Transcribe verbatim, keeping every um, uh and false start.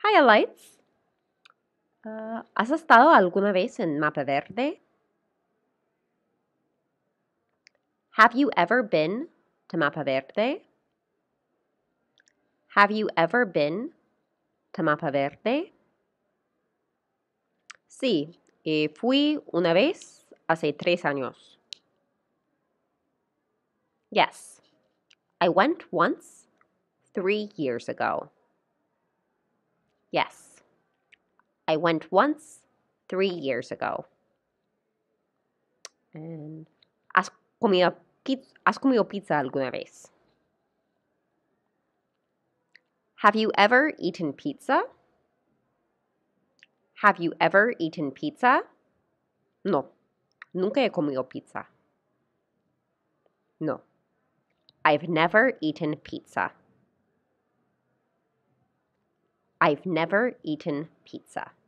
Hi, Alaitz. Uh, ¿has estado alguna vez en Mapa Verde? Have you ever been to Mapa Verde? Have you ever been to Mapa Verde? Sí, eh, fui una vez hace tres años. Yes, I went once three years ago. Yes, I went once three years ago. And ¿has comido, pi- ¿has comido pizza alguna vez? Have you ever eaten pizza? Have you ever eaten pizza? No, nunca he comido pizza. No, I've never eaten pizza. I've never eaten pizza.